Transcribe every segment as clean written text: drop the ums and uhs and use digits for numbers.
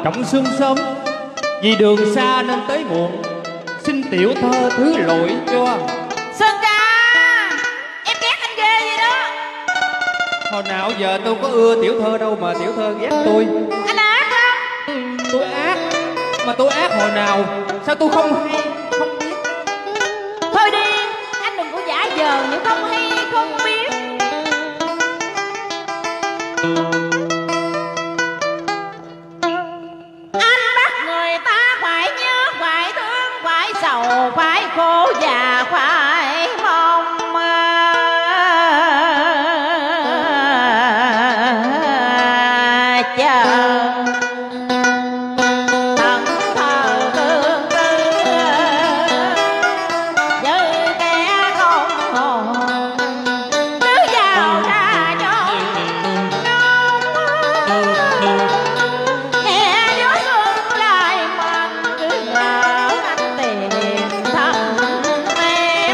trọng sương sớm, vì đường xa nên tới muộn, xin tiểu thơ thứ lỗi cho. Sơn ca, em ghét anh ghê vậy đó. Hồi nào giờ tôi có ưa tiểu thơ đâu mà tiểu thơ ghét tôi. Anh ác không? Tôi ác, mà tôi ác hồi nào? Sao tôi không hay, không biết? Thôi đi, anh đừng có giả vờ như không hay không biết. Anh bắt người ta phải nhớ, phải thương, phải sầu, phải khổ và phải mong chờ. Thần thờ tương tư như kẻ không hồn, cứ vào ra cho nghe đứa xuân lại mình cứ ngỡ anh tìm thầm em.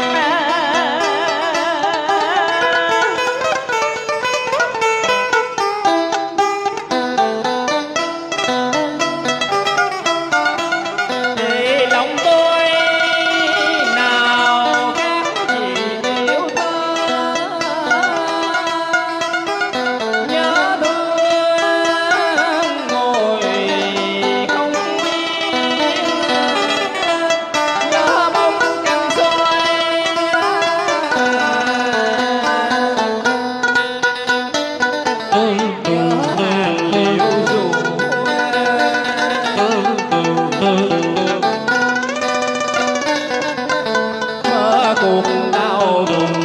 Để lòng tôi nào khác gì tiểu thơ, nhớ thương ngồi không yên, nhớ bóng trăng xoay nhớ hàng liễu rủ cuộc đau buồn,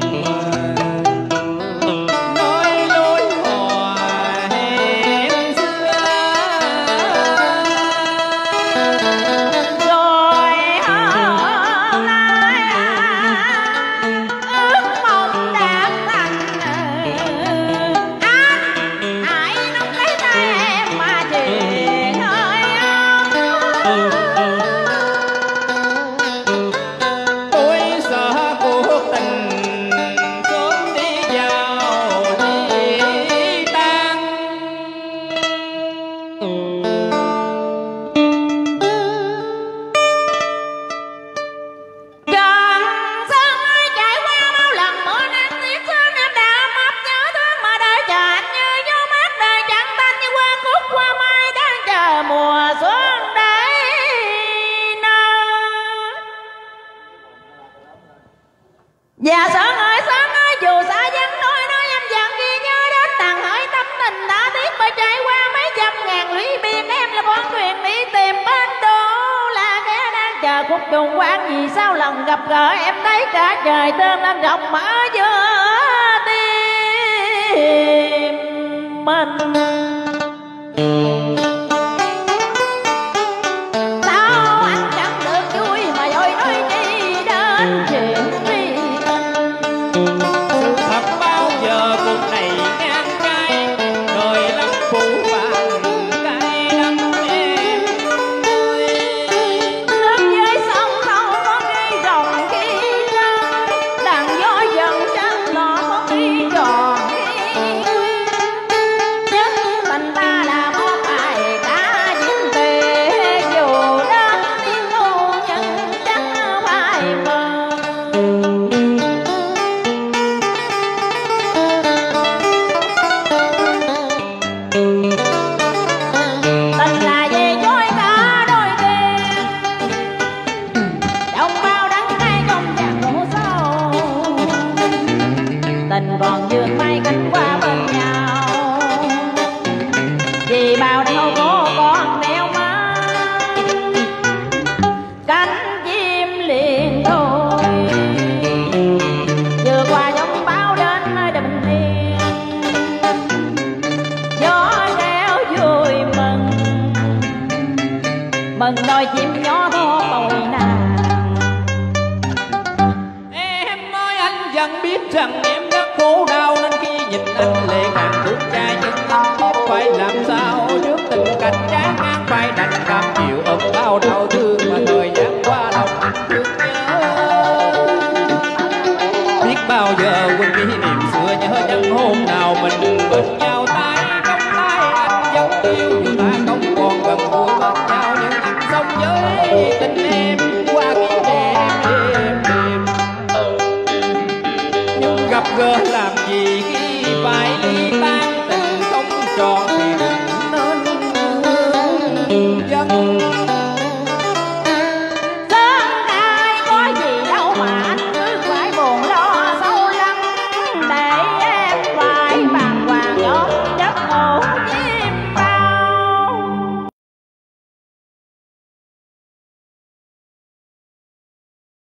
nói lối hò hẹn xưa. Rồi hôm nay ước mong đã thành, anh hãy nắm lấy tay em mà chuyện ơi. Tôi sợ cuộc tình sớm đi vào đi tan. Trần Sơn ơi, trải qua bao lần mưa nắng tiết sương, em đã mập nhớ thương mà đợi chờ anh như gió mát đời chẳng tanh, như hoa cúc hoa mai đang chờ mùa xuân đến nơi. Dạ Sơn ơi, dù xa vắng nói em vẫn ghi nhớ đến tàn hỡi tâm tình đã tiếc mà trải qua mấy trăm ngàn lũy biên. Em là con thuyền đi tìm bên đô, là kẻ đang chờ khúc trùng quang. Vì sao lần gặp gỡ em thấy cả trời tương lên rộng mở giữa tim mình. Sao anh chẳng được vui mà vội nói đi đến chuyện riêng tình. Sự thật bao giờ cuộc này ngang cay, đời lắm phụ phàng cay đắng em ơi. Nước dưới sông không có cây rồng khi rơi, đàn gió dần chân lò có khi tròn khi nhất mình ta là một bài ca diễn tề, dù đến tiếng ngu nhưng chẳng phải mơ. Tình là về dối cả đôi bên, trong bao đắng cay không chàng khổ sâu. Tình còn vươn mai cánh qua bên nhau, vì bao đau khổ còn đeo mang cánh chim liền thôi. Vừa qua giông bão đến nơi bình yên, gió reo vui mừng đôi chim nhỏ thô bồi nàng. Em nói anh vẫn biết rằng em rất khổ đau, nên khi nhìn anh